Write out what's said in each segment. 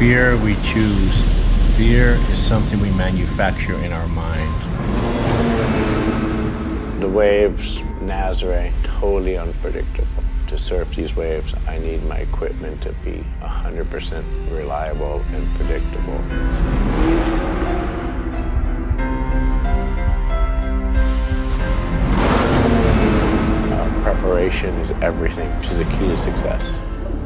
Fear we choose. Fear is something we manufacture in our mind. The waves, Nazare, totally unpredictable. To surf these waves, I need my equipment to be 100% reliable and predictable. Preparation is everything. Which is the key to success.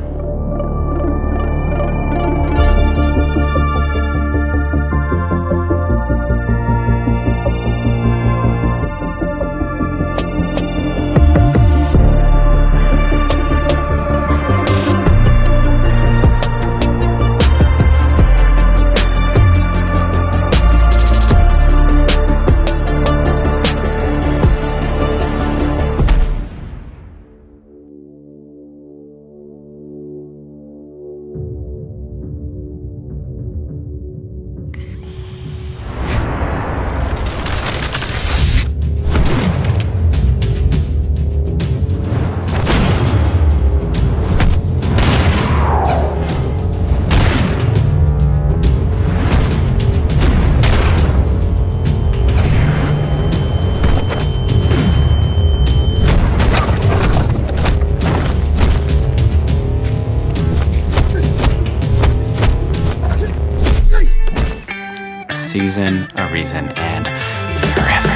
Season, a reason, and forever.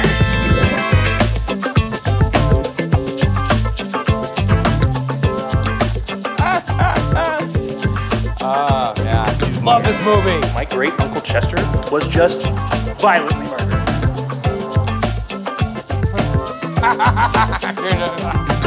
Yeah. Love this movie. My great Uncle Chester was just violently murdered.